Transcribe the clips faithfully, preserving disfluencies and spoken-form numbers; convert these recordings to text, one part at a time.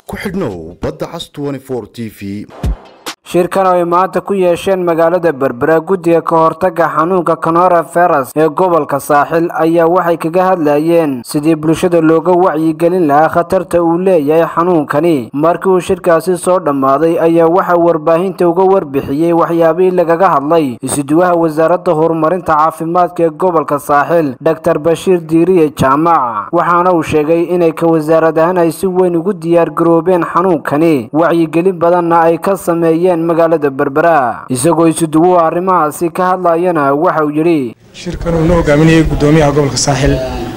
ku xidhnow badda cas twenty-four T V. shirkan oo maanta ku yeesheen magaalada Berbera guddiga ka hortagga xanuunka coronavirus ee gobolka Saaxil ayaa waxay kaga hadlayeen sidii bulshada looga wacyi gelin lahaa khatarta uu leeyahay xanuunkani. markii uu shirkaasi soo dhamaaday ayaa waxa warbaahinta uga warbixiyay waxyaabihii lagaga hadlay isuduwaha wasaaradda horumarinta caafimaadka ee gobolka Saaxil Doctor Bashiir Diiriye Jaamac, waxaana uu sheegay inay ka wasaaradahan ay si weyn ugu diyaar garoobeen xanuunkani wacyi gelin badanna ay ka sameeyeen magaalada Berbera. isagoo isuduwa arrimahaasi ka hadlayana waxa uu yiri shirkan uu hogaaminayay gudoomiyaha gobolka Saaxil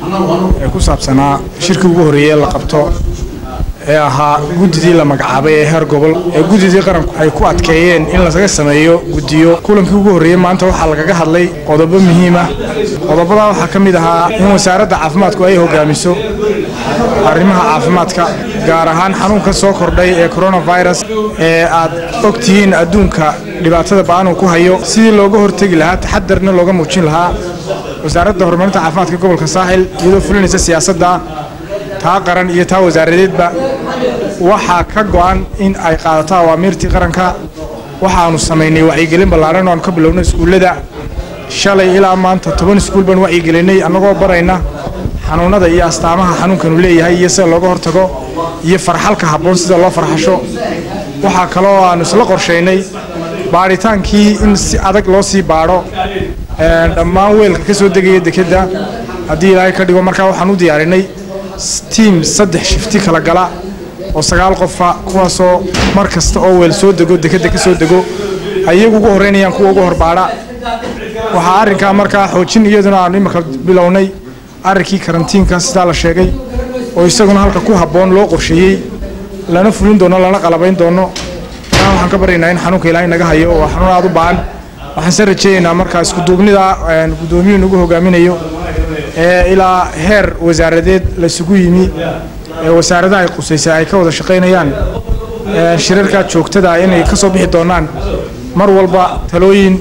ee ku saabsanaa shirkii ugu horeeyay la qabto ee ahaa gudidii la magacaabay ee heer gobol ee gudidii qaranku ay ku adkeeyeen in la sameeyo gudiyo. kulankii ugu horeeyay maanta waxa laga hadlay qodobo muhiim ah. qodobada waxa kamid ahaa in wasaaradda caafimaadku ay hogaamiso arrimaha caafimaadka gaar ahaan xanuunka soo kordhay ee coronavirus ee aad ogtihiin adduunka dhibaatada baan uu ku hayo sidii looga hortagi lahaa taxadarna looga muujin lahaa. wasaaradda horumarinta caafimaadka gobolka Saaxil iyadoo fulinaysa siyaasadda taa qaran iyo taa wasaaradeedba waxa ka go'an in ay qaadato awaamirtii qaranka. waxaanu sameynay wacyigelin ballaaran oo aan ka bilownay iskuulada shalay ilaa maanta toban iskuul baan wacyigelinay annagoo barayna xanuunada iyo astaamaha xanuunkan uu leeyahay iyo sida looga hortago iyo farxalka habboon sida loo farxasho. waxa kale oo aan isla qorsheynay baaritaankii in si adag loo sii baaro dhammaan weelka ka soo degaya dekedda haddii ilaahay ka dhigo. markaa waxaan u diyaarinay team saddex shifti kala gala oo sagaal qof ah kuwaasoo mar kasta oo weel soo dego dekedda ka soo dego ayagu ugu horeynayaan kuwa ugu horbaara. waxaa arrinkaa markaa xoojin iyaduna aan imika bilownay arrinkii karantiinka sida la sheegay oo isaguna halka ku habboon loo qorsheeyay lana fulin doono lana qalabayn doono. waxaan ka barinaynaa in xanuunka ilaahay naga hayo oo xanuun aad u baahan. waxaan soo rajaynaynaa markaa isku duubnida gudoomiyuhu ugu hogaaminayo ee ilaa heer wasaaradeed la isugu yimi ee wasaaradaha ay qusaysay ay ka wada shaqeynayaan shirarka joogtada inay ka soo bixi doonaan mar walba talooyin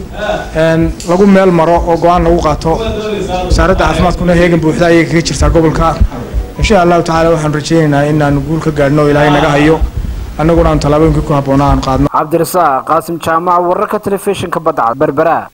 lagu meel maro oo go'aan lagu qaato. wasaaradda caafimaadkuna heegan buuxda ayay kaga jirtaa gobolka. insha Allah taala waxaan rajaynaynaa in aan guul ka gaarno ilaahay naga hayo annaguna aan talaabooyinka ku habboonaan qaadno. Cabdirasaaq Qaasim Jaamac wararka telefishinka badda Berbera.